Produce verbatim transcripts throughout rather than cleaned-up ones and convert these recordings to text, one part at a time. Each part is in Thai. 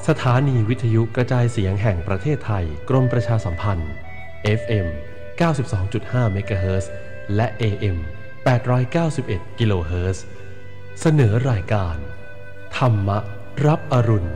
สถานีวิทยุกระจายเสียงแห่งประเทศไทยกรมประชาสัมพันธ์ เอฟ เอ็ม เก้าสิบสองจุดห้า เมกะเฮิรตซ์และ เอ เอ็ม แปดร้อยเก้าสิบเอ็ด กิโลเฮิรตซ์เสนอรายการธรรมรับอรุณ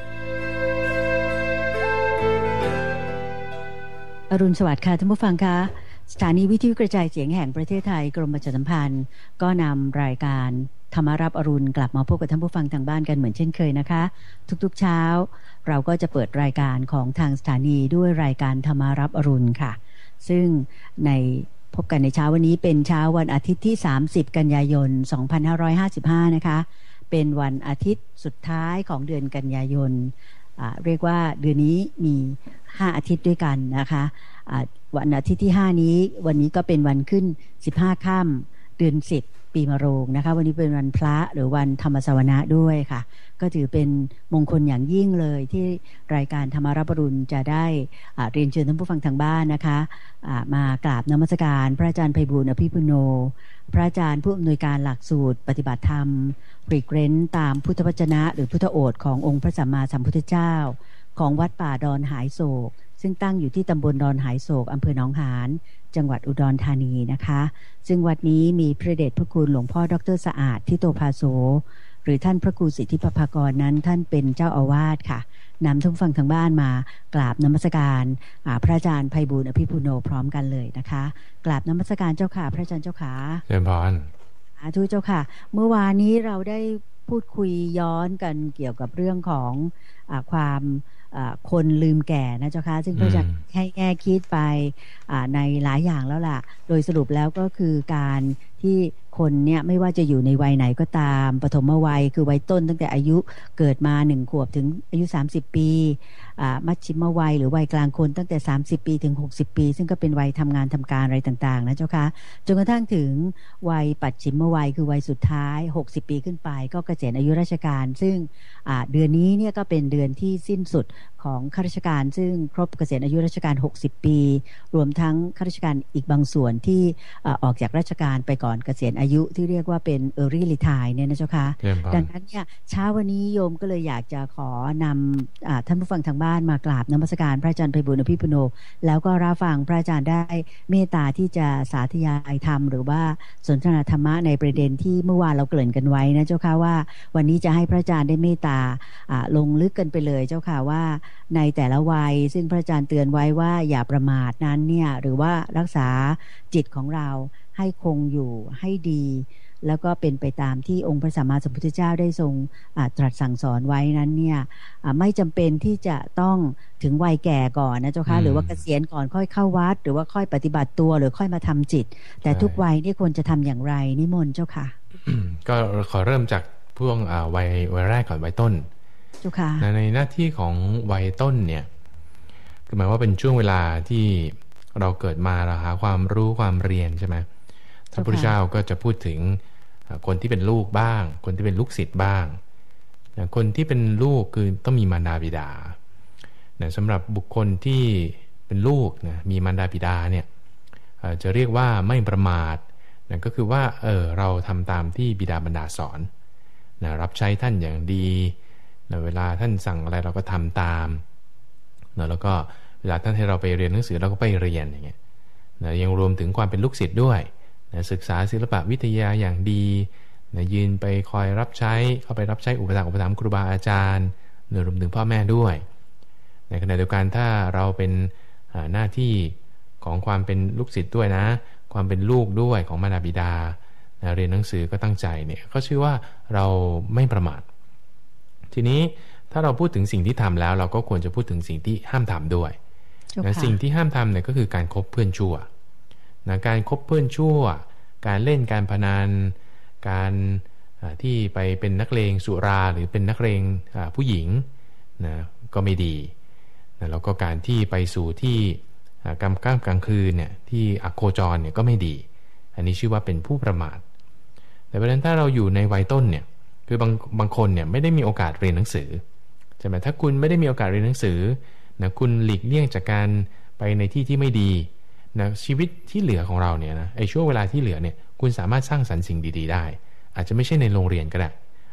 อรุณสวัสดิ์ค่ะท่านผู้ฟังคะสถานีวิทยุกระจายเสียงแห่งประเทศไทยกรมประชาสัมพันธ์ก็นำรายการธรรมรับอรุณกลับมาพบกับท่านผู้ฟังทางบ้านกันเหมือนเช่นเคยนะคะทุกๆเช้าเราก็จะเปิดรายการของทางสถานีด้วยรายการธรรมรับอรุณค่ะซึ่งในพบกันในเช้าวันนี้เป็นเช้าวันอาทิตย์ที่สามสิบกันยายนสองพันห้าร้อยห้าสิบห้านะคะเป็นวันอาทิตย์สุดท้ายของเดือนกันยายนเรียกว่าเดือนนี้มีห้าอาทิตย์ด้วยกันนะคะวันอาทิตย์ที่ห้านี้วันนี้ก็เป็นวันขึ้นสิบห้าค่ำเดือนสิบปีมะโรงนะคะวันนี้เป็นวันพระหรือวันธรรมสวนะด้วยค่ะก็ถือเป็นมงคลอย่างยิ่งเลยที่รายการธรรมรับอรุณจะได้เรียนเชิญท่านผู้ฟังทางบ้านนะคะมากราบนมัสการพระอาจารย์ไพบูลย์อภิปุโนพระอาจารย์ผู้อำนวยการหลักสูตรปฏิบัติธรรมปลีกเร้นตามพุทธวจนะหรือพุทธโอษฐ์ขององค์พระสัมมาสัมพุทธเจ้าของวัดป่าดอนหายโศกซึ่งตั้งอยู่ที่ตำบลดอนหายโศกอำเภอหนองหานจังหวัดอุดรธานีนะคะซึ่งวัดนี้มีพระเดชพระคุณหลวงพ่อดร.สะอาดทิโตภาโสหรือท่านพระครูสิทธิปภากรนั้นท่านเป็นเจ้าอาวาสค่ะนำท่านผู้ฟังทางบ้านมากราบนมัสการพระอาจารย์ไพบูลย์อภิปุโนพร้อมกันเลยนะคะกราบนมัสการเจ้าค่ะพระอาจารย์เจ้าค่ะเชิญพรสาธุเจ้าค่ะเมื่อวานนี้เราได้พูดคุยย้อนกันเกี่ยวกับเรื่องของอ่าความคนลืมแก่นะเจ้าค่ะซึ่งพระอาจารย์ให้แง่คิดไปในหลายอย่างแล้วล่ะโดยสรุปแล้วก็คือการที่คนเนี่ยไม่ว่าจะอยู่ในวัยไหนก็ตามปฐมวัยคือวัยต้นตั้งแต่อายุเกิดมาหนึ่งขวบถึงอายุสามสิบปีมัชชิมวัยหรือวัยกลางคนตั้งแต่สามสิบปีถึงหกสิบปีซึ่งก็เป็นวัยทำงานทำการอะไรต่างๆนะเจ้าค่ะจนกระทั่งถึงวัยปัจฉิมวัยคือวัยสุดท้ายหกสิบปีขึ้นไปก็เกษียณอายุราชการซึ่งเดือนนี้เนี่ยก็เป็นเดือนที่สิ้นสุดของข้าราชการซึ่งครบเกษียณอายุราชการหกสิบปีรวมทั้งข้าราชการอีกบางส่วนที่ออกจากราชการไปก่อนเกษียณอายุที่เรียกว่าเป็น early retire เนี่ยนะเจ้าค่ะดังนั้นเนี่ยเช้าวันนี้โยมก็เลยอยากจะขอนำท่านผู้ฟังทางบ้านมากราบนมัสการพระอาจารย์ไพบูลย์อภิปุโนแล้วก็รับฟังพระอาจารย์ได้เมตตาที่จะสาธยายธรรมหรือว่าสนทนาธรรมะในประเด็นที่เมื่อวานเราเกริ่นกันไว้นะเจ้าค่ะว่าวันนี้จะให้พระอาจารย์ได้เมตตาลงลึกกันไปเลยเจ้าค่ะว่าในแต่ละวัยซึ่งพระอาจารย์เตือนไว้ว่าอย่าประมาทนั้นเนี่ยหรือว่ารักษาจิตของเราให้คงอยู่ให้ดีแล้วก็เป็นไปตามที่องค์พระสัมมาสัมพุทธเจ้าได้ทรงตรัสสั่งสอนไว้นั้นเนี่ยไม่จำเป็นที่จะต้องถึงวัยแก่ก่อนนะเจ้าค่ะหรือว่าเกษียณก่อนค่อยเข้าวัดหรือว่าค่อยปฏิบัติตัวหรือค่อยมาทำจิตแต่ทุกวัยนี่ควรจะทำอย่างไรนิมนต์เจ้าค่ะก็ขอเริ่มจากพวกวัยวัยแรกก่อนวัยต้นเจ้าค่ะในหน้าที่ของวัยต้นเนี่ยคือหมายว่าเป็นช่วงเวลาที่เราเกิดมาเราหาความรู้ความเรียนใช่ไหมพระพุทธเจ้าก็จะพูดถึงคนที่เป็นลูกบ้างคนที่เป็นลูกศิษย์บ้างคนที่เป็นลูกคือต้องมีมารดาบิดาสำหรับบุคคลที่เป็นลูกนะมีมารดาบิดาเนี่ยจะเรียกว่าไม่ประมาทนะก็คือว่าเออเราทำตามที่บิดาบรรดาสอนนะรับใช้ท่านอย่างดีนะเวลาท่านสั่งอะไรเราก็ทำตามนะแล้วก็เวลาท่านให้เราไปเรียนหนังสือเราก็ไปเรียนอย่างเงี้ยนะยังรวมถึงความเป็นลูกศิษย์ด้วยนะศึกษาศิลปะวิทยาอย่างดีนะยืนไปคอยรับใช้เข้าไปรับใช้อุปถัมภ์อุปถัมภ์ครูบาอาจารย์รวมถึงพ่อแม่ด้วยในขณะเดียวกันถ้าเราเป็นหน้าที่ของความเป็นลูกศิษย์ด้วยนะความเป็นลูกด้วยของมารดาบิดานะเรียนหนังสือก็ตั้งใจเนี่ยก็ชื่อว่าเราไม่ประมาททีนี้ถ้าเราพูดถึงสิ่งที่ทำแล้วเราก็ควรจะพูดถึงสิ่งที่ห้ามทำด้วยนะสิ่งที่ห้ามทำเนี่ยก็คือการคบเพื่อนชั่วนะการคบเพื่อนชั่วการเล่นการพนันการที่ไปเป็นนักเลงสุราหรือเป็นนักเลงผู้หญิงนะก็ไม่ดีนะแล้วก็การที่ไปสู่ที่กลางค่ำกลางคืนเนี่ยที่อโคจรเนี่ยก็ไม่ดีอันนี้ชื่อว่าเป็นผู้ประมาทแต่ประเด็นถ้าเราอยู่ในวัยต้นเนี่ยคือบางบางคนเนี่ยไม่ได้มีโอกาสเรียนหนังสือใช่ไหมถ้าคุณไม่ได้มีโอกาสเรียนหนังสือนะคุณหลีกเลี่ยงจากการไปในที่ที่ไม่ดีนะชีวิตที่เหลือของเราเนี่ยนะไอ้ช่วงเวลาที่เหลือเนี่ยคุณสามารถสร้างสรรค์สิ่งดีๆได้อาจจะไม่ใช่ในโรงเรียนก็ได้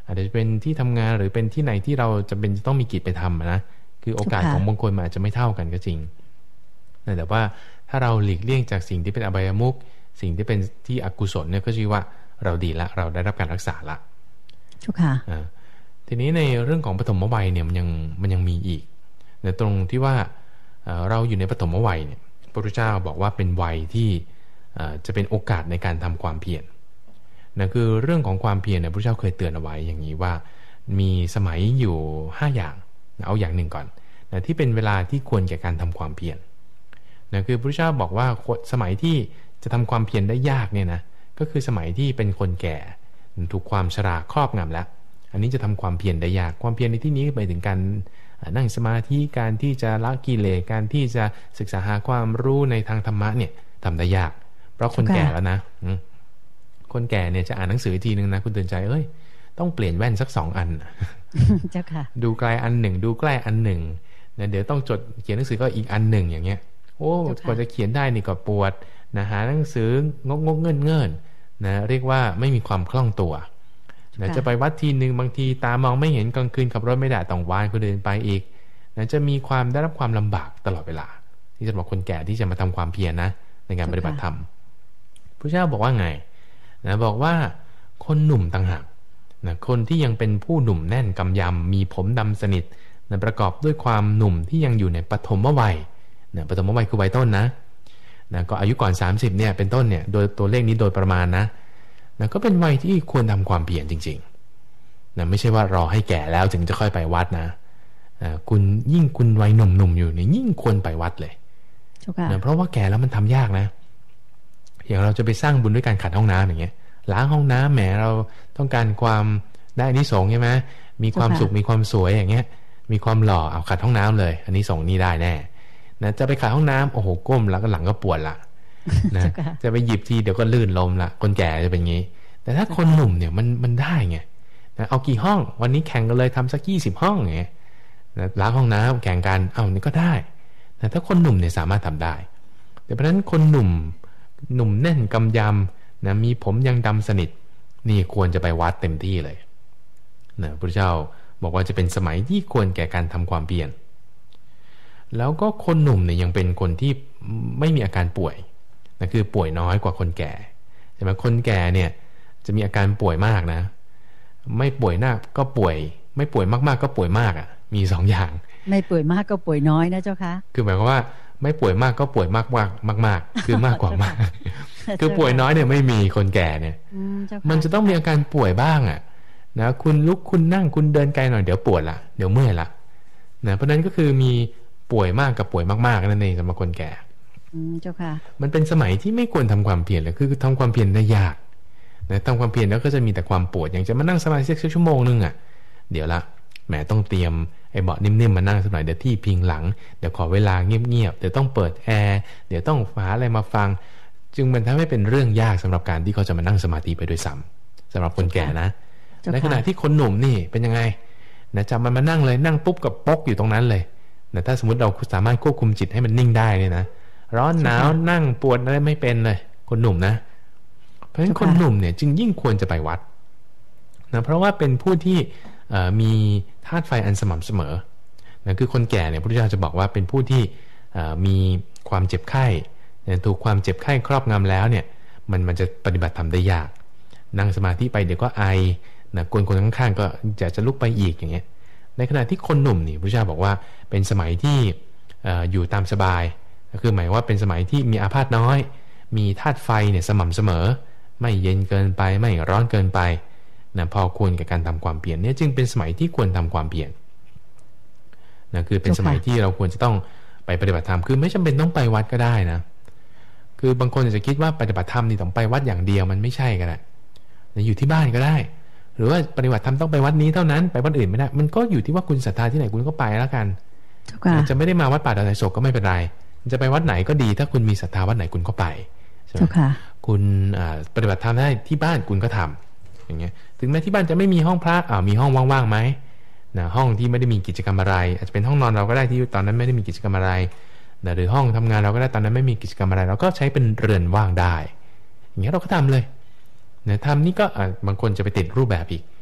อาจจะเป็นที่ทำงานหรือเป็นที่ไหนที่เราจะเป็นจะต้องมีกิจไปทำนะคือโอกาสของบางคนมันอาจจะไม่เท่ากันก็จริงแต่ว่าถ้าเราหลีกเลี่ยงจากสิ่งที่เป็นอบายมุขสิ่งที่เป็นที่อกุศลเนี่ยก็ชื่อว่าเราดีละเราได้รับการรักษาละทุกค่ะทีนี้ในเรื่องของปฐมวัยเนี่ยมันยังมันยังมีอีกในตรงที่ว่าเราอยู่ในปฐมวัยเนี่ยพระพุทธเจ้าบอกว่าเป็นวัยที่จะเป็นโอกาสในการทำความเพียรนั่นคือเรื่องของความเพียรเนี่ยพระพุทธเจ้าเคยเตือนเอาไว้อย่างนี้ว่ามีสมัยอยู่ห้าอย่างเอาอย่างหนึ่งก่อนนะที่เป็นเวลาที่ควรแก่การทำความเพียรนะคือพระพุทธเจ้าบอกว่าสมัยที่จะทำความเพียรได้ยากเนี่ยนะก็คือสมัยที่เป็นคนแก่ถูกความชราครอบงำแล้วอันนี้จะทำความเพียรได้ยากความเพียรในที่นี้หมายถึงการนั่งสมาธิการที่จะละกิเลสการที่จะศึกษาหาความรู้ในทางธรรมะเนี่ยทำได้ยากเพราะคนแก่แล้วนะคนแก่เนี่ยจะอ่านหนังสือทีนึงนะคุณเตือนใจเอ้ยต้องเปลี่ยนแว่นสักสองอันเจ้าค่ะดูไกลอันหนึ่งดูใกล้อันหนึ่งนะเดี๋ยวต้องจดเขียนหนังสือก็อีกอันหนึ่งอย่างเงี้ยโอ้กว่าจะเขียนได้นี่ก็ปวดนะหาหนังสืองกงกเงินเงินนะเรียกว่าไม่มีความคล่องตัวนะจะไปวัดทีนึงบางทีตามองไม่เห็นกลางคืนขับรถไม่ได้ต้องวานคนเดินไปอีกนะจะมีความได้รับความลำบากตลอดเวลาที่จะบอกคนแก่ที่จะมาทำความเพียรนะในการปฏิบัติธรรมพระเจ้าบอกว่าไงนะบอกว่าคนหนุ่มต่างหากนะคนที่ยังเป็นผู้หนุ่มแน่นกำยำมีผมดำสนิทนะประกอบด้วยความหนุ่มที่ยังอยู่ในปฐมวัยนะปฐมวัยคือวัยต้นนะนะก็อายุก่อนสามสิบเนี่ยเป็นต้นเนี่ยโดยตัวเลขนี้โดยประมาณนะนะก็เป็นวัยที่ควรทำความเพียรจริงๆนะไม่ใช่ว่ารอให้แก่แล้วถึงจะค่อยไปวัดนะนะคุณยิ่งคุณวัยหนุ่มๆอยู่เนี่ยยิ่งควรไปวัดเลยนะเพราะว่าแก่แล้วมันทำยากนะอย่างเราจะไปสร้างบุญด้วยการขัดห้องน้ำอย่างเงี้ยล้างห้องน้ำแหมเราต้องการความได้อานิสงส์ใช่ไหมมีความสุขมีความสวยอย่างเงี้ยมีความหล่อเอาขัดห้องน้ำเลยอันนี้สงส์นี่ได้แน่นะจะไปขัดห้องน้ำโอ้โหก้มแล้วก็หลังก็ปวดละนะจะไปหยิบทีเดี๋ยวก็ลื่นล้มละคนแก่จะเป็นงี้แต่ถ้าคนหนุ่มเนี่ยมันมันได้ไงนะเอากี่ห้องวันนี้แข่งกันเลยทำสักยี่สิบห้องอย่างเงี้ยนะล้างห้องน้ำแข่งกันเอานี่ก็ได้นะถ้าคนหนุ่มเนี่ยสามารถทำได้แต่เพราะฉะนั้นคนหนุ่มหนุ่มแน่นกำยำนะมีผมยังดำสนิทนี่ควรจะไปวัดเต็มที่เลยนะพระเจ้าบอกว่าจะเป็นสมัยที่ควรแก่การทำความเพียรแล้วก็คนหนุ่มเนี่ยยังเป็นคนที่ไม่มีอาการป่วยนะคือป่วยน้อยกว่าคนแก่ใช่ไหมคนแก่เนี่ยจะมีอาการป่วยมากนะไม่ป่วยมากก็ป่วยไม่ป่วยมากๆก็ป่วยมากอ่ะมีสองอย่างไม่ป่วยมากก็ป่วยน้อยนะเจ้าคะคือหมายความว่าไม่ป่วยมากก็ป่วยมากมากมากมากคือมากกว่ามากคือป่วยน้อยเนี่ยไม่มีคนแก่เนี่ยมันจะต้องมีอาการป่วยบ้างอ่ะนะคุณลุกคุณนั่งคุณเดินไกลหน่อยเดี๋ยวปวดละเดี๋ยวเมื่อยละนะเพราะนั้นก็คือมีป่วยมากกับป่วยมากๆนั่นเองสำหรับคนแก่เจ้าค่ะมันเป็นสมัยที่ไม่ควรทำความเพียรเลยคือทำความเพียรได้ยากนะทำความเพียรแล้วก็จะมีแต่ความปวดอย่างจะมานั่งสมาธิสักชั่วโมงนึงอ่ะเดี๋ยวละแหมต้องเตรียมไอ้เบาะนิ่มๆมานั่งสักหน่อยเดี๋ยวที่พิงหลังเดี๋ยวขอเวลาเงียบๆเดี๋ยวต้องเปิดแอร์เดี๋ยวต้องหาอะไรมาฟังจึงมันทำให้เป็นเรื่องยากสำหรับการที่เขาจะมานั่งสมาธิไปด้วยซ้ำสำหรับคนแก่นะในขณะที่คนหนุ่มนี่เป็นยังไงนะจำมันมานั่งเลยนั่งปุ๊บกับป๊กอยู่ตรงนั้นเลยนะถ้าสมมติเราสามารถควบคุมจิตให้มันนิ่งได้เนี่ยนะร้อนหนาวนั่งปวดอะไรไม่เป็นเลยคนหนุ่มนะเพราะฉะนั้นคนหนุ่มเนี่ยจึงยิ่งควรจะไปวัดนะเพราะว่าเป็นผู้ที่มีธาตุไฟอันสม่ำเสมอนะคือคนแก่เนี่ยพระพุทธเจ้าจะบอกว่าเป็นผู้ที่มีความเจ็บไข้ถูกความเจ็บไข้ครอบงำแล้วเนี่ยมันมันจะปฏิบัติธรรมได้ยากนั่งสมาธิไปเดี๋ยวก็ไอนะคนคนข้างๆก็จะจะลุกไปอีกอย่างเงี้ยในขณะที่คนหนุ่มนี่พระพุทธเจ้าบอกว่าเป็นสมัยที่อยู่ตามสบายคือหมายว่าเป็นสมัยที่มีอาพาธน้อยมีธาตุไฟเนี่ยสม่ำเสมอไม่เย็นเกินไปไม่ร้อนเกินไปนะพอควรกับการทำความเพียรเนี่ยจึงเป็นสมัยที่ควรทำความเพียรนะคือเป็นสมัยที่เราควรจะต้องไปปฏิบัติธรรมคือไม่จำเป็นต้องไปวัดก็ได้นะคือบางคนอาจจะคิดว่าปฏิบัติธรรมนี่ต้องไปวัดอย่างเดียวมันไม่ใช่ก็ได้อยู่ที่บ้านก็ได้หรือว่าปฏิบัติธรรมต้องไปวัดนี้เท่านั้นไปวัดอื่นไม่ได้มันก็อยู่ที่ว่าคุณศรัทธาที่ไหนคุณก็ไปแล้วกันจะไม่ได้มาวัดป่าดอยโศกก็ไม่เป็นไรจะไปวัดไหนก็ดีถ้าคุณมีศรัทธาวัดไหนคุณก็ไปใช่ไหมคุณปฏิบัติธรรมได้ที่บ้านคุณก็ทำอย่างเงี้ยถึงแม้ที่บ้านจะไม่มีห้องพระอ่ามีห้องว่างๆไหมนะห้องที่ไม่ได้มีกิจกรรมอะไรอาจจะเป็นห้องนอนเราก็ได้ที่ตอนนั้นไม่ได้มีกิจกรรมอะไรนะหรือห้องทำงานเราก็ได้ตอนนั้นไม่มีกิจกรรมอะไรเราก็ใช้เป็นเรือนว่างได้อย่างเงี้ยเราก็ทำเลยนะทำนี่ก็บางคนจะไปติดรูปแบบอีก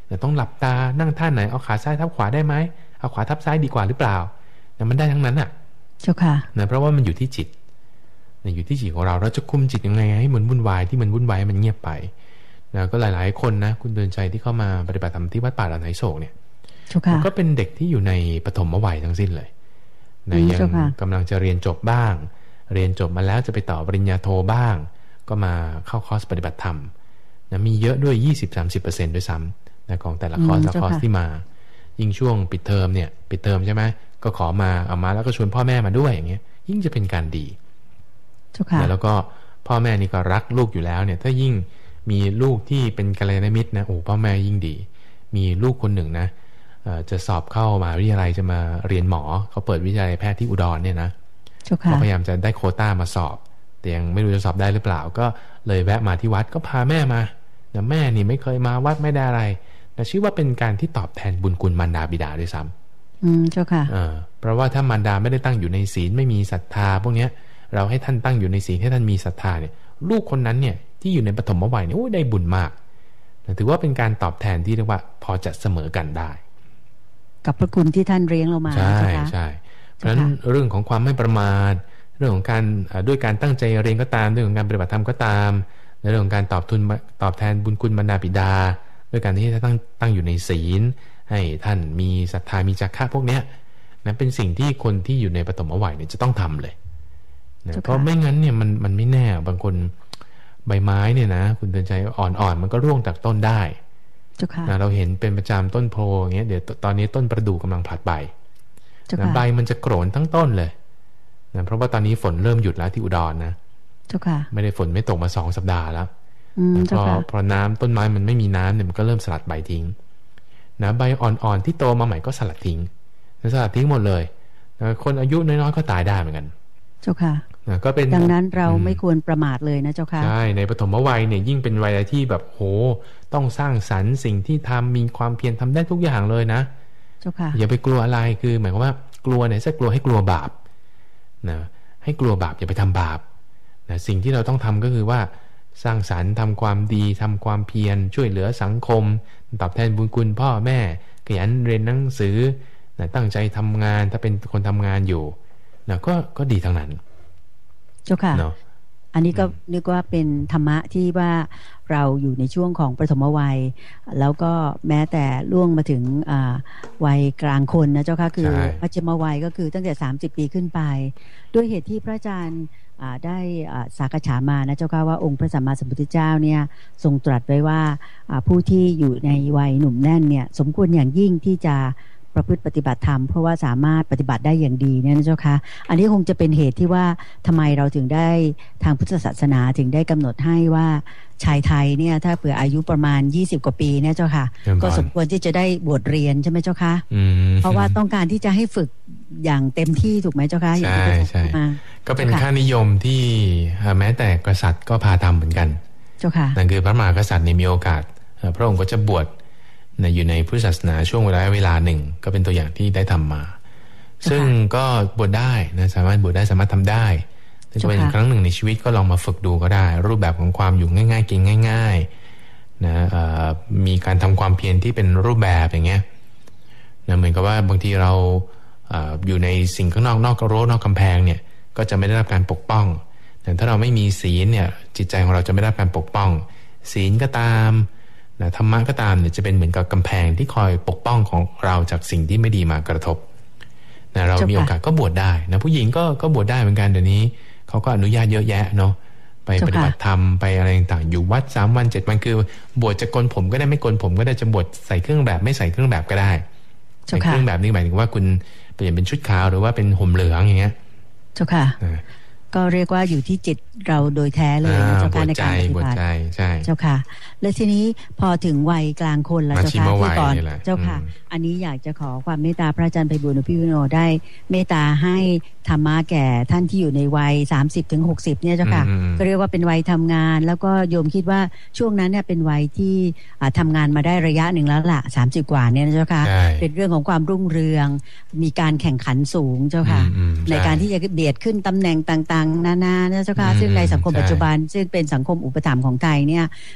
แต่ต้องหลับตานั่งท่าไหนเอาขาซ้ายทับขวาได้ไหมเอาขวาทับซ้ายดีกว่าหรือเปล่านะมันได้ทั้งนั้นอ่ะเจ้าค่ะนะเพราะว่ามันอยู่ที่จิตนะอยู่ที่จิตของเราเราจะคุมจิตยังไงให้มันวุ่นวายที่มันวุ่นวายมันเงียบไปนะก็หลายๆคนนะคุณเดินใจที่เข้ามาปฏิบัติธรรมที่วัดป่าดอนไหโศกเนี่ยก็เป็นเด็กที่อยู่ในปฐมวัยทั้งสิ้นเลยนะยังกำลังจะเรียนจบบ้างเรียนจบมาแล้วจะไปต่อปริญญาโทบ้างก็มาเข้าคอร์สปฏิบัติธรรมนะมีเยอะด้วย ยี่สิบถึงสามสิบเปอร์เซ็นต์ ด้วยซ้ำนะของแต่ละคอร์สละคอร์สที่มายิ่งช่วงปิดเทอมเนี่ยปิดเทอมใช่ไหมก็ขอมาเอามาแล้วก็ชวนพ่อแม่มาด้วยอย่างเงี้ยยิ่งจะเป็นการดีนะแล้วก็พ่อแม่นี่ก็รักลูกอยู่แล้วเนี่ยถ้ายิ่งมีลูกที่เป็นกัลยาณมิตรนะโอ้พ่อแม่ยิ่งดีมีลูกคนหนึ่งนะจะสอบเข้ามหาวิทยาลัยจะมาเรียนหมอเขาเปิดวิทยาลัยแพทย์ที่อุดรเนี่ยนะเขาพยายามจะได้โควต้ามาสอบแต่ยังไม่รู้จะสอบได้หรือเปล่าก็เลยแวะมาที่วัดก็พาแม่มาแต่แม่นี่ไม่เคยมาวัดไม่ได้อะไรแต่ชื่อว่าเป็นการที่ตอบแทนบุญคุณมารดาบิดาด้วยซ้ำอืมเจ้าค่ะเออเพราะว่าถ้ามารดาไม่ได้ตั้งอยู่ในศีลไม่มีศรัทธาพวกเนี้ยเราให้ท่านตั้งอยู่ในศีลให้ท่านมีศรัทธาเนี่ยลูกคนนั้นเนี่ยที่อยู่ในปฐมวัยเนี่ยโอ้ได้บุญมากถือว่าเป็นการตอบแทนที่เรียกว่าพอจะเสมอกันได้กับพระคุณที่ท่านเลี้ยงเรามาใช่ใช่เพราะฉะนั้นเรื่องของความไม่ประมาทเรื่องของการด้วยการตั้งใจเรียนก็ตามเรื่องของการปฏิบัติธรรมก็ตามในเรื่องของการตอบทุนตอบแทนบุญคุณบรรดาบิดาด้วยการที่จะตั้งตั้งอยู่ในศีลให้ท่านมีศรัทธามีจักขะพวกเนี้ยนั้นเป็นสิ่งที่คนที่อยู่ในปฐมวัยเนี่ยจะต้องทำเลยนะเพราะไม่งั้นเนี่ยมันมันไม่แน่บางคนใบไม้เนี่ยนะคุณเตือนใจอ่อนๆมันก็ร่วงจากต้นได้นะเราเห็นเป็นประจำต้นโพอย่างเงี้ยเดี๋ยวตอนนี้ต้นประดู่กำลังผลัดใบนะใบมันจะโกรนทั้งต้นเลยนะเพราะว่าตอนนี้ฝนเริ่มหยุดแล้วที่อุดรนะไม่ได้ฝนไม่ตกมาสองสัปดาห์แล้วพอพอน้ำต้นไม้มันไม่มีน้ำเนี่ยมันก็เริ่มสลัดใบทิ้งนะใบอ่อนๆที่โตมาใหม่ก็สลัดทิ้งสลัดทิ้งหมดเลยนะคนอายุน้อยๆก็ตายได้เหมือนกันเจ้าค่ะนะก็เป็นดังนั้นเราไม่ควรประมาทเลยนะเจ้าค่ะใช่ในปฐมวัยเนี่ยยิ่งเป็นวัยที่แบบโหต้องสร้างสรรค์สิ่งที่ทำมีความเพียรทำได้ทุกอย่างเลยนะเจ้าค่ะอย่าไปกลัวอะไรคือหมายความว่ากลัวเนี่ยจะกลัวให้กลัวบาปนะให้กลัวบาปอย่าไปทำบาปนะสิ่งที่เราต้องทำก็คือว่าสร้างสรรค์ทำความดีทำความเพียรช่วยเหลือสังคมตอบแทนบุญคุณพ่อแม่ขยันเรียนหนังสือนะตั้งใจทำงานถ้าเป็นคนทำงานอยู่นะก็ก็ดีทั้งนั้นเจ้าค่ะ no. อันนี้ก็นึกว่าเป็นธรรมะที่ว่าเราอยู่ในช่วงของปฐมวัยแล้วก็แม้แต่ล่วงมาถึงวัยกลางคนนะเจ้าค่ะคือมัชฌิมวัยก็คือตั้งแต่สามสิบปีขึ้นไปด้วยเหตุที่พระอาจารย์ได้สักษามานะเจ้าค่ะว่าองค์พระสัมมาสัมพุทธเจ้าเนี่ยทรงตรัสไว้ว่าผู้ที่อยู่ในวัยหนุ่มแน่นเนี่ยสมควรอย่างยิ่งที่จะประพฤติปฏิบัติธรรมเพราะว่าสามารถปฏิบัติได้อย่างดีเนี่ยนะเจ้าค่ะอันนี้คงจะเป็นเหตุที่ว่าทำไมเราถึงได้ทางพุทธศาสนาถึงได้กำหนดให้ว่าชายไทยเนี่ยถ้าเผื่ออายุประมาณยี่สิบกว่าปีเนี่ยเจ้าค่ะก็สมควรที่จะได้บวชเรียนใช่ไหมเจ้าค่ะเพราะว่าต้องการที่จะให้ฝึกอย่างเต็มที่ถูกไหมเจ้าค่ะใช่ใช่ก็เป็นค่านิยมที่แม้แต่กษัตริย์ก็พาทำเหมือนกันเจ้าค่ะนั่นคือพระมหากษัตริย์ในมีโอกาสพระองค์ก็จะบวชอยู่ในพุทธศาสนาช่วงเวลาเวลาหนึ่งก็เป็นตัวอย่างที่ได้ทำมาซึ่งก็บวชได้นะสามารถบวชได้สามารถทำได้แต่จะเป็นครั้งหนึ่งในชีวิตก็ลองมาฝึกดูก็ได้รูปแบบของความอยู่ง่ายๆกินง่ายๆนะมีการทำความเพียรที่เป็นรูปแบบอย่างเงี้ยนะเหมือนกับว่าบางทีเราอยู่ในสิ่งข้างนอกนอกกระโรนอกกำแพงเนี่ยก็จะไม่ได้รับการปกป้องแต่ถ้าเราไม่มีศีลเนี่ยจิตใจของเราจะไม่ได้รับการปกป้องศีลก็ตามนะธรรมะก็ตามเนี่ยจะเป็นเหมือนกับกำแพงที่คอยปกป้องของเราจากสิ่งที่ไม่ดีมากระทบนะเรามีโอกาสก็บวชได้นะผู้หญิงก็ก็บวชได้เหมือนกันเดี๋ยวนี้เขาก็อนุญาตเยอะแยะเนาะไปปฏิบัติธรรมไปอะไรต่างๆอยู่วัดสามวันเจ็ดวันคือบวชจะโกนผมก็ได้ไม่โกนผมก็ได้จะบวชใส่เครื่องแบบไม่ใส่เครื่องแบบก็ได้ใส่เครื่องแบบนี่หมายถึงว่าคุณเปลี่ยนเป็นชุดขาวหรือว่าเป็นห่มเหลืองอย่างเงี้ยเจ้าค่ะก็เรียกว่าอยู่ที่จิตเราโดยแท้เลยเจ้าค่ะในการปฏิบัติเจ้าค่ะและทีนี้พอถึงวัยกลางคนแล้วเจ้าค่ะที่ก่อนเจ้าค่ะอันนี้อยากจะขอความเมตตาพระอาจารย์ไพบูลย์อภิปุโนได้เมตตาให้ธรรมะแก่ท่านที่อยู่ในวัย สามสิบถึงหกสิบ เนี่ยเจ้าค่ะก็เรียกว่าเป็นวัยทำงานแล้วก็โยมคิดว่าช่วงนั้นเนี่ยเป็นวัยที่ทำงานมาได้ระยะหนึ่งแล้วล่ะสามสิบกว่าเนี่ยเจ้าค่ะเป็นเรื่องของความรุ่งเรืองมีการแข่งขันสูงเจ้าค่ะในการที่จะเบียดขึ้นตำแหน่งต่างๆนานาเจ้าค่ะซึ่งในสังคมปัจจุบันซึ่งเป็นสังคมอุปถัมภ์ของไทยเนี่ยก็จะมี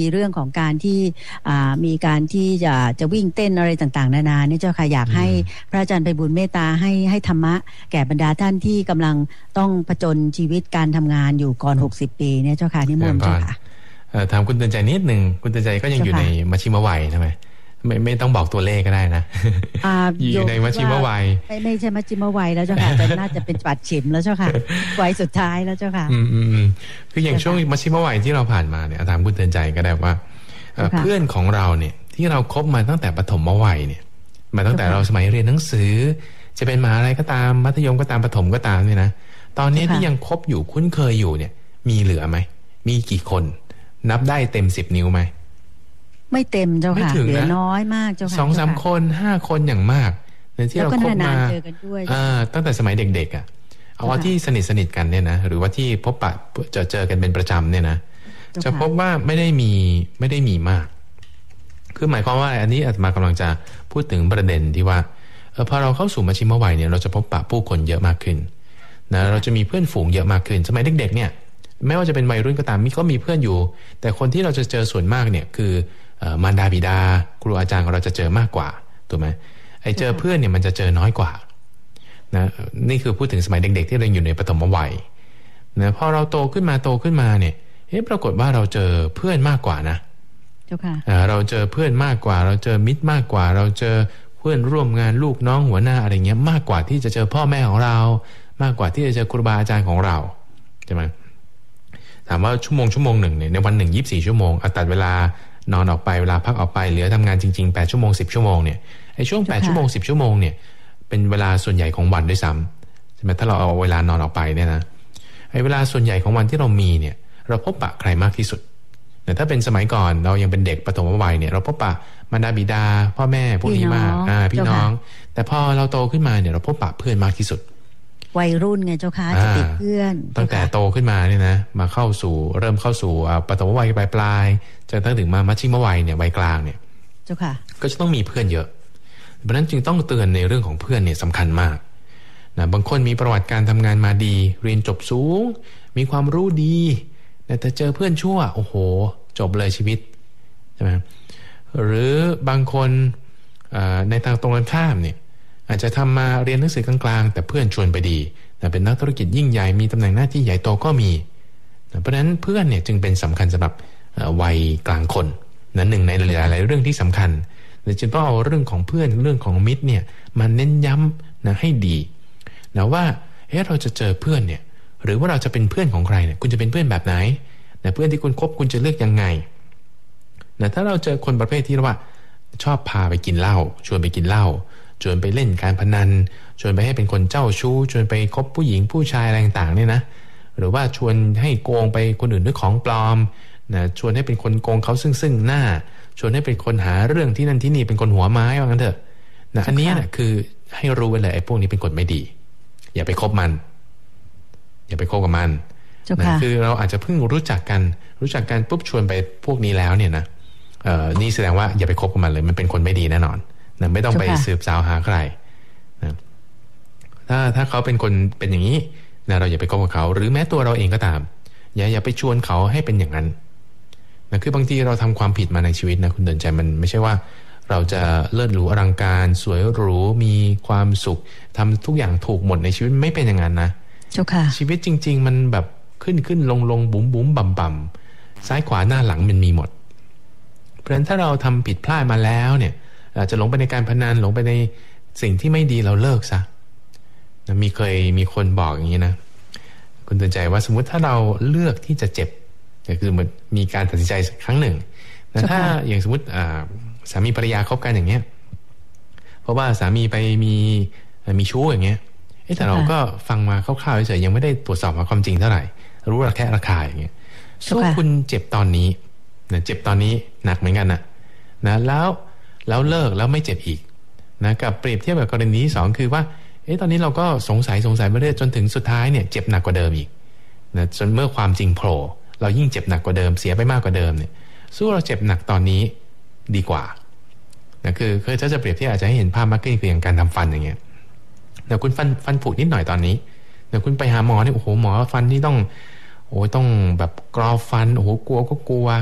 เรื่องของการที่มีการที่จะจะวิ่งเต้นอะไรต่างๆนานาเนี่ยเจ้าค่ะอยากให้พระอาจารย์ไพบูลย์เมตตาให้ให้ธรรมะแก่บรรดาท่านที่กำลังต้องผจญชีวิตการทำงานอยู่ก่อนหกสิบปีเนี่ยเจ้าค่ะนิมนต์เจ้าค่ะถามคุณเตือนใจนิดหนึ่งคุณเตือนใจก็ยังอยู่ในมัชฌิมวัยใช่ไหมไม่ไม่ต้องบอกตัวเลขก็ได้นะอยู่ในมัชฌิมวัยไม่ไม่ใช่มัชฌิมวัยแล้วเจ้าค่ะแต่น่าจะเป็นปัดฉิมแล้วเจ้าค่ะวัยสุดท้ายแล้วเจ้าค่ะอืมอืมคืออย่างช่วงมัชฌิมวัยที่เราผ่านมาเนี่ยถามคุณเตือนใจก็ได้ว่าเพื่อนของเราเนี่ยที่เราคบมาตั้งแต่ปฐมวัยเนี่ยมาตั้งแต่เราสมัยเรียนหนังสือจะเป็นมหาลัยก็ตามมัธยมก็ตามประถมก็ตามเนี่ยนะตอนนี้ที่ยังคบอยู่คุ้นเคยอยู่เนี่ยมีเหลือไหมมีกี่คนนับได้เต็มสิบนิ้วไหมไม่เต็มเจ้าค่ะเหลือน้อยมากเจ้าค่ะสองสามคนห้าคนอย่างมากในที่เราคบมาตั้งแต่สมัยเด็กๆอ่ะเอาที่สนิทสนิทกันเนี่ยนะหรือว่าที่พบปะเจอเจอกันเป็นประจำเนี่ยนะจะพบว่าไม่ได้มีไม่ได้มีมากคือหมายความว่าอันนี้อาตมากำลังจะพูดถึงประเด็นที่ว่าเออพอเราเข้าสู่มัชฌิมวัยเนี่ยเราจะพบปะผู้คนเยอะมากขึ้นนะเราจะมีเพื่อนฝูงเยอะมากขึ้นสมัยเด็กๆเนี่ยไม่ว่าจะเป็นวัยรุ่นก็ตามมีก็มีเพื่อนอยู่แต่คนที่เราจะเจอส่วนมากเนี่ยคือมารดาบิดาครูอาจารย์ของเราจะเจอมากกว่าถูกไหมไอ้เจอเพื่อนเนี่ยมันจะเจอน้อยกว่านะนี่คือพูดถึงสมัยเด็กๆที่เราอยู่ในปฐมวัยนะพอเราโตขึ้นมาโตขึ้นมาเนี่ยเฮ้ปรากฏว่าเราเจอเพื่อนมากกว่านะเราเจอเพื่อนมากกว่าเราเจอมิตรมากกว่าเราเจอเพื่อนร่วมงานลูกน้องหัวหน้าอะไรเงี้ยมากกว่าที่จะเจอพ่อแม่ของเรามากกว่าที่จะเจอครูบาอาจารย์ของเราใช่ไหมถามว่าชั่วโมงชั่วโมงหนึ่งเนี่ยในวันหนึ่งยี่สิบสี่ชั่วโมงเอาตัดเวลานอนออกไปเวลาพักออกไปเหลือทำงานจริงๆแปดชั่วโมงสิบชั่วโมงเนี่ยไอ้ช่วงแปดชั่วโมงสิบชั่วโมงเนี่ยเป็นเวลาส่วนใหญ่ของวันด้วยซ้ำใช่ไหมถ้าเราเอาเวลานอนออกไปเนี่ยนะไอ้เวลาส่วนใหญ่ของวันที่เรามีเนี่ยเราพบปะใครมากที่สุดแต่ถ้าเป็นสมัยก่อนเรายังเป็นเด็กปฐมวัยเนี่ยเราพบปะมารดาบิดาพ่อแม่พวกนี้มากอ่าพี่น้องแต่พอเราโตขึ้นมาเนี่ยเราพบปะเพื่อนมากที่สุดวัยรุ่นไงเจ้าค่ะจะติดเพื่อนตั้งแต่โตขึ้นมาเนี่ยนะมาเข้าสู่เริ่มเข้าสู่ปฐมวัยปลายปลายจนถึงมามัชฌิมวัยเนี่ยวัยกลางเนี่ยเจ้าค่ะก็จะต้องมีเพื่อนเยอะเพราะฉะนั้นจึงต้องเตือนในเรื่องของเพื่อนเนี่ยสำคัญมากนะบางคนมีประวัติการทำงานมาดีเรียนจบสูงมีความรู้ดีแต่เจอเพื่อนชั่วโอ้โหจบเลยชีวิตใช่ไหมหรือบางคนในทางตรงกันข้ามเนี่ยอาจจะทำมาเรียนหนังสือกลางๆแต่เพื่อนชวนไปดีเป็นนักธุรกิจยิ่งใหญ่มีตำแหน่งหน้าที่ใหญ่โตก็มีเพราะฉะนั้นเพื่อนเนี่ยจึงเป็นสำคัญสำหรับวัยกลางคนนั้นหนึ่งในหลายๆเรื่องที่สำคัญเราจึงต้องเอาเรื่องของเพื่อนเรื่องของมิตรเนี่ยมาเน้นย้ำนะให้ดีนะว่าเฮ้เราจะเจอเพื่อนเนี่ยหรือว่าเราจะเป็นเพื่อนของใครเนี่ยคุณจะเป็นเพื่อนแบบไหนนะเพื่อนที่คุณคบคุณจะเลือกยังไงนะถ้าเราเจอคนประเภทที่ว่าชอบพาไปกินเหล้าชวนไปกินเหล้าชวนไปเล่นการพนันชวนไปให้เป็นคนเจ้าชู้ชวนไปคบผู้หญิงผู้ชายอะไรต่างๆเนี่ยนะหรือว่าชวนให้โกงไปคนอื่นด้วยของปลอมนะชวนให้เป็นคนโกงเขาซึ่งซึ่งหน้าชวนให้เป็นคนหาเรื่องที่นั่นที่นี่เป็นคนหัวไม้ว่างั้นเถอะนะอันนี้นะคือให้รู้ไว้เลยไอ้พวกนี้เป็นคนไม่ดีอย่าไปคบมันอย่าไปคบกับมันนะคือเราอาจจะเพิ่งรู้จักกันรู้จักกันปุ๊บชวนไปพวกนี้แล้วเนี่ยนะเอ่อนี่แสดงว่าอย่าไปคบกับมันเลยมันเป็นคนไม่ดีแน่นอนนะไม่ต้องไปสืบสาวหาใครนะถ้าถ้าเขาเป็นคนเป็นอย่างนี้นะเราอย่าไปคบกับเขาหรือแม้ตัวเราเองก็ตามอย่าอย่าไปชวนเขาให้เป็นอย่างนั้นนะคือบางทีเราทำความผิดมาในชีวิตนะคุณเดินใจมันไม่ใช่ว่าเราจะเลิศหรูอลังการสวยหรูมีความสุขทำทุกอย่างถูกหมดในชีวิตไม่เป็นอย่างนั้นนะชีวิตจริงๆมันแบบขึ้นขึ้นลงลงบุ๋มบุ๋มบ่ำบ่ำซ้ายขวาหน้าหลังมันมีหมดเพราะฉะนั้นถ้าเราทำผิดพลาดมาแล้วเนี่ยอาจจะหลงไปในการพนันหลงไปในสิ่งที่ไม่ดีเราเลิกซะนะมีเคยมีคนบอกอย่างนี้นะคุณเตือนใจว่าสมมุติถ้าเราเลือกที่จะเจ็บก็คือมันมีการตัดสินใจครั้งหนึ่งแต่ถ้าอย่างสมมติสามีภรรยาคบกันอย่างเงี้ยเพราะว่าสามีไปมีมีชู้อย่างเงี้ยแต่เราก็ฟังมาคร่าวๆเฉยๆยังไม่ได้ตรวจสอบมาความจริงเท่าไหร่รู้ระแคะระคายอย่างเงี้ยสู้คุณเจ็บตอนนี้นะเจ็บตอนนี้หนักเหมือนกันนะนะแล้วแล้วเลิกแล้วไม่เจ็บอีกนะกับเปรียบเทียบกับกรณีที่สองคือว่าเอ๊ะตอนนี้เราก็สงสัยสงสัยมาเรื่อยจนถึงสุดท้ายเนี่ยเจ็บหนักกว่าเดิมอีกนะจนเมื่อความจริงโผล่เรายิ่งเจ็บหนักกว่าเดิมเสียไปมากกว่าเดิมเนี่ยสู้เราเจ็บหนักตอนนี้ดีกว่านะคือคือถ้าจะเปรียบเทียบอาจจะให้เห็นภาพมากขึ้นคืออย่างการทำฟันอย่างเงี้ยแต่คุณฟันฟันผุนิดหน่อยตอนนี้แต่คุณไปหาหมอเนี่ยโอ้โหหมอฟันที่ต้องโอ้ต้องแบบกรอฟันโอ้โหกลัวก็กลัว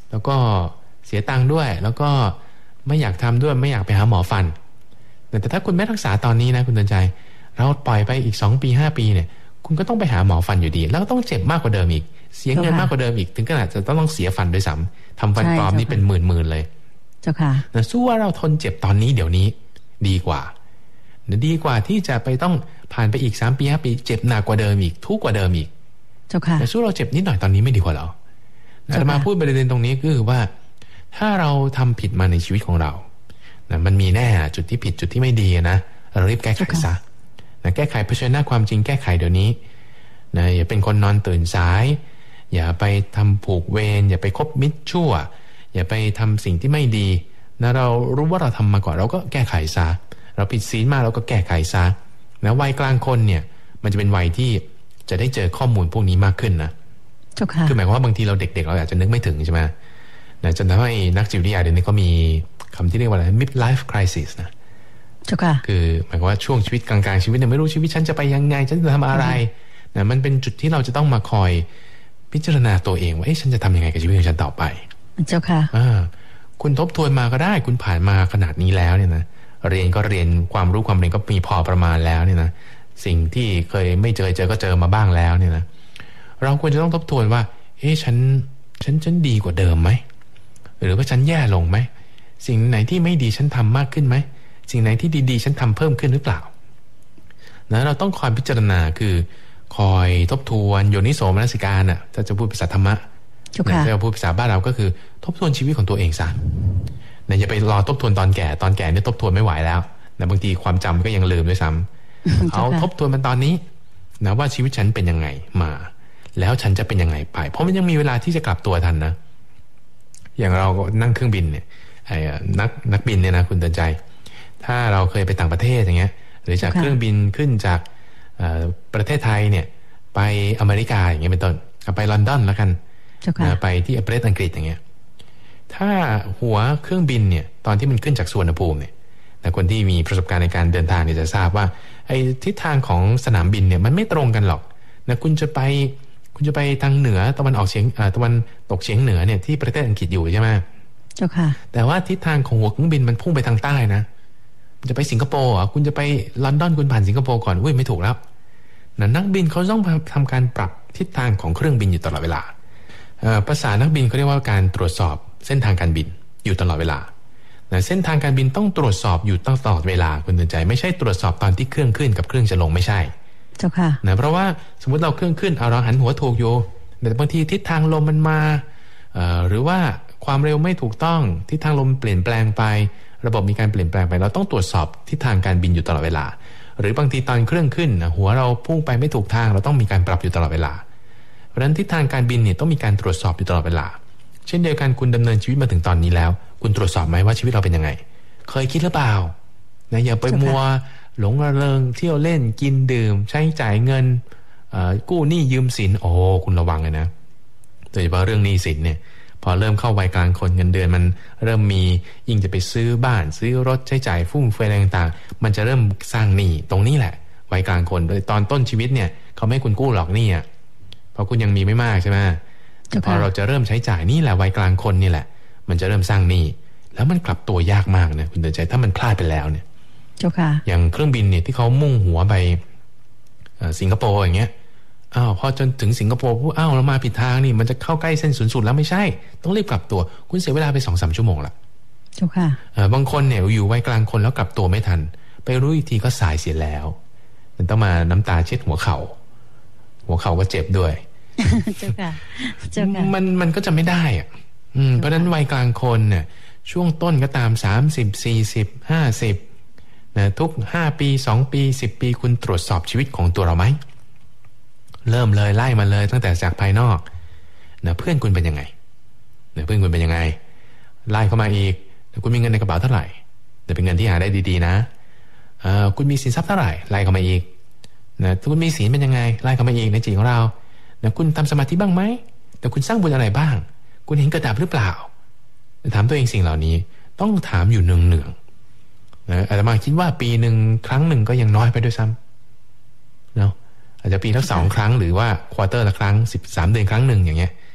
แล้วก็เสียตังค์ด้วยแล้วก็ไม่อยากทำด้วยไม่อยากไปหาหมอฟันแต่ถ้าคุณไม่รักษาตอนนี้นะคุณเตือนใจเราปล่อยไปอีกสองปีห้าปีเนี่ยคุณก็ต้องไปหาหมอฟันอยู่ดีแล้วก็ต้องเจ็บมากกว่าเดิมอีกเสียเงินมากกว่าเดิมอีกถึงขนาดจะต้องเสียฟันด้วยซ้ำทำฟันปลอมนี่เป็นหมื่นๆเลยเจ้าค่ะแต่สู้ว่าเราทนเจ็บตอนนี้เดี๋ยวนี้ดีกว่าดีกว่าที่จะไปต้องผ่านไปอีกสามปีห้าปีเจ็บหนักกว่าเดิมอีกทุกข์กว่าเดิมอีกเจ้าค่ะแต่สู้เราเจ็บนิดหน่อยตอนนี้ไม่ดีกว่าหรออาตมาพูดประเด็นตรงนี้ก็คือว่าถ้าเราทำผิดมาในชีวิตของเรานะมันมีแน่จุดที่ผิดจุดที่ไม่ดีนะเรารีบแก้ไขซะนะแก้ไขเผชิญหน้าความจริงแก้ไขเดี๋ยวนี้นะอย่าเป็นคนนอนตื่นสายอย่าไปทำผูกเวรอย่าไปคบมิตรชั่วอย่าไปทำสิ่งที่ไม่ดีนะเรารู้ว่าเราทำมาก่อนเราก็แก้ไขซะเราผิดศีลมาเราก็แก้ไขซะนะวัยกลางคนเนี่ยมันจะเป็นวัยที่จะได้เจอข้อมูลพวกนี้มากขึ้นนะคือหมายความว่าบางทีเราเด็กๆเราอาจจะนึกไม่ถึงใช่ไหมนะจนทำให้นักจิตวิทยาเดี๋ยวนี้ก็มีคำที่เรียกว่าอะไร midlife crisis นะคือหมายความว่าช่วงชีวิตกลางๆชีวิตเนี่ยไม่รู้ชีวิตฉันจะไปยังไงฉันจะทำอะไรนะมันเป็นจุดที่เราจะต้องมาคอยพิจารณาตัวเองว่าเอ๊ะฉันจะทำยังไงกับชีวิตของฉันต่อไปเจ้าค่ะอ่าคุณทบทวนมาก็ได้คุณผ่านมาขนาดนี้แล้วเนี่ยนะเรียนก็เรียนความรู้ความเรียนก็มีพอประมาณแล้วเนี่ยนะสิ่งที่เคยไม่เจอเจอก็เจอมาบ้างแล้วเนี่ยนะเราควรจะต้องทบทวนว่าเอ๊ะฉันฉันฉันดีกว่าเดิมไหมหรือว่าฉันแย่ลงไหมสิ่งไหนที่ไม่ดีฉันทำมากขึ้นไหมสิ่งไหนที่ดีๆฉันทำเพิ่มขึ้นหรือเปล่านะเราต้องคอยพิจารณาคือคอยทบทวนโยนิโสมนสิการน่ะถ้าจะพูดภาษาธรรมะถ้าจะพูดภาษาบ้านเราก็คือทบทวนชีวิตของตัวเองซะนะอย่าไปรอทบทวนตอนแก่ตอนแก่เนี่ยทบทวนไม่ไหวแล้วนะบางทีความจำก็ยังลืมด้วยซ้ำเอาทบทวนมันตอนนี้นะว่าชีวิตฉันเป็นยังไงมาแล้วฉันจะเป็นยังไงไปเพราะมันยังมีเวลาที่จะกลับตัวทันนะอย่างเรานั่งเครื่องบินเนี่ยไอ้นักนักบินเนี่ยนะคุณเตือนใจถ้าเราเคยไปต่างประเทศอย่างเงี้ยหรือจากเครื่องบินขึ้นจากประเทศไทยเนี่ยไปอเมริกาอย่างเงี้ยเป็นต้นไปลอนดอนแล้วกันไปที่ประเทศอังกฤษอย่างเงี้ยถ้าหัวเครื่องบินเนี่ยตอนที่มันขึ้นจากสุวรรณภูมิเนี่ยแต่คนที่มีประสบการณ์ในการเดินทางเนี่ยจะทราบว่าไอ้ทิศทางของสนามบินเนี่ยมันไม่ตรงกันหรอกนะคุณจะไปคุณจะไปทางเหนือตะวันออกเฉียงตะวันตกเฉียงเหนือเนี่ยที่ประเทศอังกฤษอยู่ใช่ไหมเจ้าค่ะแต่ว่าทิศทางของหัวเครื่องบินมันพุ่งไปทางใต้นะจะไปสิงคโปร์อ่ะคุณจะไปลอนดอนคุณผ่านสิงคโปร์ก่อนอุ้ยไม่ถูกแล้วนะนักบินเขาต้องทำการปรับทิศทางของเครื่องบินอยู่ตลอดเวลาภาษานักบินเขาเรียกว่าการตรวจสอบเส้นทางการบินอยู่ตลอดเวลานะเส้นทางการบินต้องตรวจสอบอยู่ตลอดเวลาคุณเตือนใจไม่ใช่ตรวจสอบตอนที่เครื่องขึ้นกับเครื่องจะลงไม่ใช่เจ้าค่ะนะเพราะว่าสมมติเราเครื่องขึ้นเอาเราหันหัวถูกอยู่แต่บางทีทิศทางลมมันมาหรือว่าความเร็วไม่ถูกต้องทิศทางลมเปลี่ยนแปลงไประบบมีการเปลี่ยนแปลงไปเราต้องตรวจสอบทิศทางการบินอยู่ตลอดเวลาหรือบางทีตอนเครื่องขึ้นหัวเราพุ่งไปไม่ถูกทางเราต้องมีการปรับอยู่ตลอดเวลาเพราะฉะนั้นทิศทางการบินเนี่ยต้องมีการตรวจสอบอยู่ตลอดเวลาเช่นเดียวกันคุณดำเนินชีวิตมาถึงตอนนี้แล้วคุณตรวจสอบไหมว่าชีวิตเราเป็นยังไงเคยคิดหรือเปล่านะอย่าไปมัวหลงระเริงเที่ยวเล่นกินดื่มใช้จ่ายเงินกู้หนี้ยืมสินโอ้คุณระวังเลยนะโดยเฉพาะเรื่องหนี้สินเนี่ยพอเริ่มเข้าวัยกลางคนเงินเดือนมันเริ่มมียิ่งจะไปซื้อบ้านซื้อรถใช้จ่ายฟุ่มเฟือยอะไรต่างๆมันจะเริ่มสร้างหนี้ตรงนี้แหละวัยกลางคนโดยตอนต้นชีวิตเนี่ยเขาไม่ให้คุณกู้หรอกหนี้อ่ะเพราะคุณยังมีไม่มากใช่ไหมพอเราจะเริ่มใช้จ่ายนี่แหละวัยกลางคนนี่แหละมันจะเริ่มสร้างหนี้แล้วมันกลับตัวยากมากนะคุณเตือนใจถ้ามันพลาดไปแล้วเนี่ยอย่างเครื่องบินเนี่ยที่เขามุ่งหัวไปสิงคโปร์อย่างเงี้ยอ้าวพอจนถึงสิงคโปร์พูดอ้าวเรามาผิดทางนี่มันจะเข้าใกล้เส้นศูนย์สูตรแล้วไม่ใช่ต้องรีบกลับตัวคุณเสียเวลาไปสองสามชั่วโมงละเจ้าค่ะบางคนเนี่ยอยู่วัยกลางคนแล้วกลับตัวไม่ทันไปรู้อีกทีก็สายเสียแล้วมันต้องมาน้ำตาเช็ดหัวเข่าหัวเข่าก็เจ็บด้วยเจ้าค่ะเจ้าค่ะมันมันก็จะไม่ได้อ่ะอืมเพราะฉะนั้นวัยกลางคนเนี่ยช่วงต้นก็ตามสามสิบสี่สิบห้าสิบนะทุกห้าปีสองปีสิบปีคุณตรวจสอบชีวิตของตัวเราไหมเริ่มเลยไล่มาเลยตั้งแต่จากภายนอกนะเพื่อนคุณเป็นยังไงนะเพื่อนคุณเป็นยังไงไล่เข้ามาอีกนะคุณมีเงินในกระเป๋าเท่าไหร่แต่เป็นเงินที่หาได้ดีๆนะเอ่อคุณมีสินทรัพย์เท่าไหร่ไล่เข้ามาอีกนะคุณมีศีลเป็นยังไงไล่เข้ามาอีกในจิตของเรานะคุณทำสมาธิบ้างไหมแต่คุณสร้างบุญอะไรบ้างคุณเห็นกระดับหรือเปล่าถามตัวเองสิ่งเหล่านี้ต้องถามอยู่เนืองๆนะอาตมาคิดว่าปีหนึ่งครั้งหนึ่งก็ยังน้อยไปด้วยซ้ำเนาะอาจจะปีละสองครั้งหรือว่าควอเตอร์ละครั้งสิบสามเดือนครั้งหนึ่งอย่างเงี้ย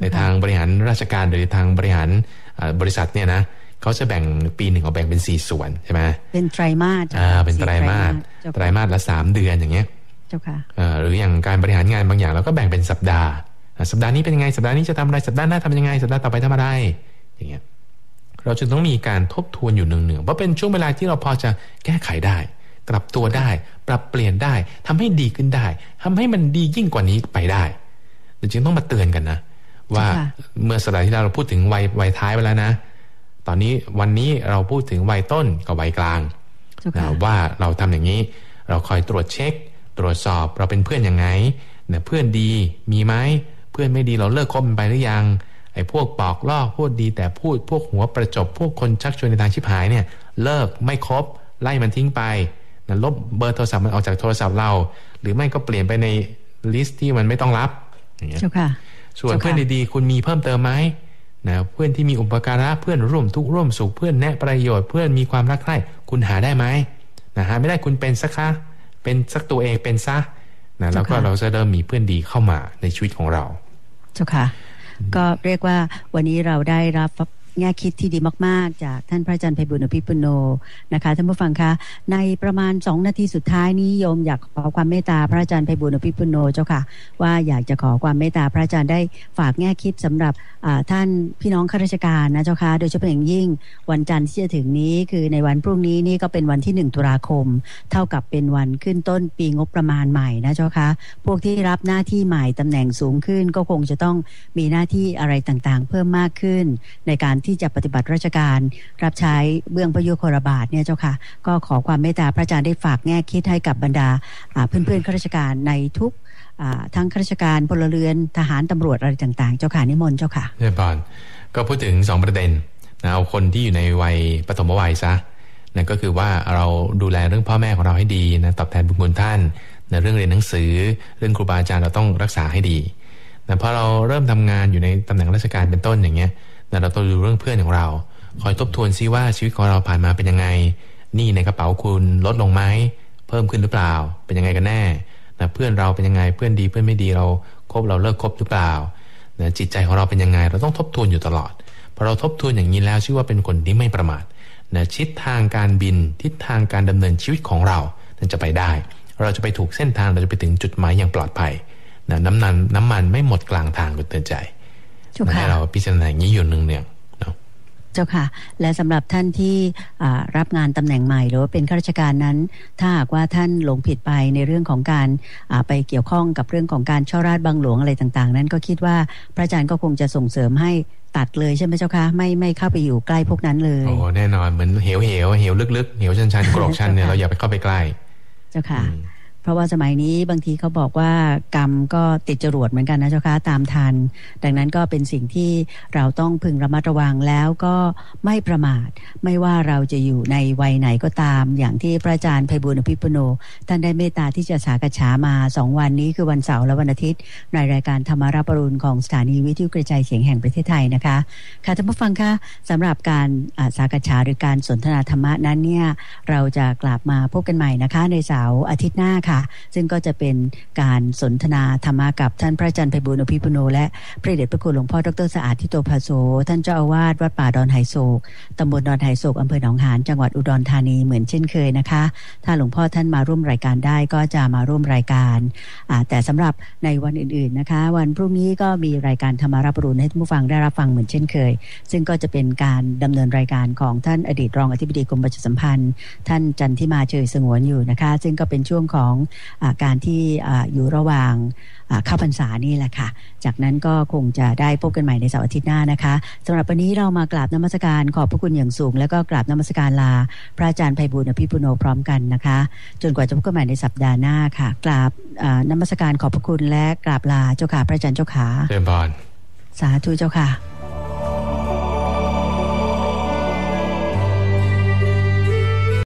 ในทางบริหารราชการหรือทางบริหารบริษัทเนี่ยนะเขาจะแบ่งปีหนึ่งเขาแบ่งเป็นสี่ส่วนใช่ไหมเป็นไตรมาสอ่าเป็นไตรมาสไตรมาสละสามเดือนอย่างเงี้ยเจ้าค่ะหรืออย่างการบริหารงานบางอย่างเราก็แบ่งเป็นสัปดาห์สัปดาห์นี้เป็นยังไงสัปดาห์นี้จะทำอะไรสัปดาห์หน้าทำยังไงสัปดาห์ต่อไปทำอะไรอย่างเงี้ยเราจะต้องมีการทบทวนอยู่เนืองๆเพราะเป็นช่วงเวลาที่เราพอจะแก้ไขได้กลับตัวได้ปรับเปลี่ยนได้ทำให้ดีขึ้นได้ทำให้มันดียิ่งกว่านี้ไปได้จึงต้องมาเตือนกันนะว่าเมื่อสัปดาห์ที่แล้วเราพูดถึงวัยวัยท้ายไปแล้วนะตอนนี้วันนี้เราพูดถึงวัยต้นกับวัยกลางนะว่าเราทำอย่างนี้เราคอยตรวจเช็คตรวจสอบเราเป็นเพื่อนยังไงนะเพื่อนดีมีไหมเพื่อนไม่ดีเราเลิกคบมันไปหรือยังไอ้พวกปอกลอกพูดดีแต่พูดพวกหัวประจบพวกคนชักชวนในทางชิบหายเนี่ยเลิกไม่คบไล่มันทิ้งไปนะลบเบอร์โทรศัพท์มันออกจากโทรศัพท์เราหรือไม่ก็เปลี่ยนไปในลิสต์ที่มันไม่ต้องรับอย่างเงี้ยส่วนเพื่อนดีๆคุณมีเพิ่มเติมไหมนะเพื่อนที่มีอุปการะเพื่อนร่วมทุกข์ร่วมสุขเพื่อนแนะประโยชน์เพื่อนมีความรักใคร่คุณหาได้ไหมนะหาไม่ได้คุณเป็นสักคะเป็นสักตัวเองเป็นซะนะแล้วก็เราจะเริ่มมีเพื่อนดีเข้ามาในชีวิตของเราเจ้าค่ะก็เรียกว่าวันนี้เราได้รับแง่คิดที่ดีมากๆจากท่านพระอาจารย์ไพบูลย์ อภิปุโนนะคะท่านผู้ฟังคะในประมาณสองนาทีสุดท้ายนี้โยมอยากขอความเมตตาพระอาจารย์ไพบูลย์ อภิปุโนเจ้าค่ะว่าอยากจะขอความเมตตาพระอาจารย์ได้ฝากแง่คิดสำหรับท่านพี่น้องข้าราชการนะเจ้าค่ะโดยเฉพาะอย่างยิ่งวันจันทร์ที่จะถึงนี้คือในวันพรุ่งนี้นี่ก็เป็นวันที่หนึ่งตุลาคมเท่ากับเป็นวันขึ้นต้นปีงบประมาณใหม่นะเจ้าค่ะพวกที่รับหน้าที่ใหม่ตำแหน่งสูงขึ้นก็คงจะต้องมีหน้าที่อะไรต่างๆเพิ่มมากขึ้นในการที่จะปฏิบัติราชการรับใช้เบื้องพระยุคลบาทเนี่ยเจ้าค่ะก็ขอความเมตตาพระอาจารย์ได้ฝากแง่คิดให้กับบรรดาเพื่อนๆข้าราชการในทุกทั้งข้าราชการพลเรือนทหารตำรวจอะไรต่างๆเจ้าค่ะนิมนต์เจ้าค่ะเรียบร้อยก็พูดถึงสองประเด็นนะเอาคนที่อยู่ในวัยปฐมวัยซะนั่นก็คือว่าเราดูแลเรื่องพ่อแม่ของเราให้ดีนะตอบแทนบุญคุณท่านในเรื่องเรียนหนังสือเรื่องครูบาอาจารย์เราต้องรักษาให้ดีนะพอเราเริ่มทำงานอยู่ในตำแหน่งราชการเป็นต้นอย่างเงี้ยนะเราต้องดูเรื่องเพื่อนของเราคอยทบทวนซิว่าชีวิตของเราผ่านมาเป็นยังไงหนี้ในกระเป๋าคุณลดลงไหมเพิ่มขึ้นหรือเปล่าเป็นยังไงกันแน่นะเพื่อนเราเป็นยังไงเพื่อนดีเพื่อนไม่ดีเราคบเราเลิกคบหรือเปล่านะจิตใจของเราเป็นยังไงเราต้องทบทวนอยู่ตลอดพอเราทบทวนอย่างนี้แล้วชื่อว่าเป็นคนที่ไม่ประมาทนะทิศทางการบินทิศทางการดำเนินชีวิตของเรานั้นจะไปได้เราจะไปถูกเส้นทางเราจะไปถึงจุดหมายอย่างปลอดภัยนะน้ำมันน้ำมันไม่หมดกลางทางก็เตือนใจให้เราพิจารณาอย่างนี้อยู่หนึ่งเนี่ยเจ้าค่ะและสำหรับท่านที่รับงานตำแหน่งใหม่หรือว่าเป็นข้าราชการนั้นถ้าหากว่าท่านหลงผิดไปในเรื่องของการไปเกี่ยวข้องกับเรื่องของการช่อราชบังหลวงอะไรต่างๆนั้นก็คิดว่าพระอาจารย์ก็คงจะส่งเสริมให้ตัดเลยใช่ไหมเจ้าค่ะไม่ไม่เข้าไปอยู่ใกล้พวกนั้นเลยโอ้แน่นอนเหมือนเหวเหวเหวลึกๆเหวชันๆกรอกชันเนี่ยเราอย่าไปเข้าไปใกล้เจ้าค่ะเพราะว่าสมัยนี้บางทีเขาบอกว่ากรรมก็ติดจรวดเหมือนกันนะเจ้าค่ะตามทันดังนั้นก็เป็นสิ่งที่เราต้องพึงระมัดระวังแล้วก็ไม่ประมาทไม่ว่าเราจะอยู่ในวัยไหนก็ตามอย่างที่พระอาจารย์ไพบูลย์ อภิปุโนท่านได้เมตตาที่จะสากฉามาสองวันนี้คือวันเสาร์และวันอาทิตย์ในรายการธรรมารับอรุณของสถานีวิทยุกระจายเสียงแห่งประเทศไทยนะคะค่ะท่านผู้ฟังคะสำหรับการสากฉาหรือการสนทนาธรรมะนั้นเนี่ยเราจะกลับมาพบกันใหม่นะคะในเสาร์อาทิตย์หน้าซึ่งก็จะเป็นการสนทนาธรรมะกับท่านพระอาจารย์ไพบูลย์ อภิปุโนและพระเดชพระคุณหลวงพ่อดร.สะอาดทิโตภาโสท่านเจ้าอาวาสวัดป่าดอนไหโศกตำบลดอนไหโศกอำเภอหนองหานจังหวัดอุดรธานีเหมือนเช่นเคยนะคะถ้าหลวงพ่อท่านมาร่วมรายการได้ก็จะมาร่วมรายการแต่สำหรับในวันอื่นๆนะคะวันพรุ่งนี้ก็มีรายการธรรมารับอรุณให้ท่านผู้ฟังได้รับฟังเหมือนเช่นเคยซึ่งก็จะเป็นการดำเนินรายการของท่านอดีตรองอธิบดีกรมประชาสัมพันธ์ท่านจันทิมาเฉยสงวนอยู่นะคะซึ่งก็เป็นช่วงของอาการที่อยู่ระหว่างเข้าพรรษานี่แหละค่ะจากนั้นก็คงจะได้พบกันใหม่ในเสาร์อาทิตย์หน้านะคะสำหรับวันนี้เรามากราบนมัสการขอบพระคุณอย่างสูงแล้วก็กราบนมัสการลาพระอาจารย์ไพบูลย์ อภิปุโนพร้อมกันนะคะจนกว่าจะพบกันใหม่ในสัปดาห์หน้าค่ะกราบนมัสการขอบพระคุณและกราบลาเจ้าค่ะพระอาจารย์เจ้าค่ะเชิญพรสาธุเจ้าค่ะ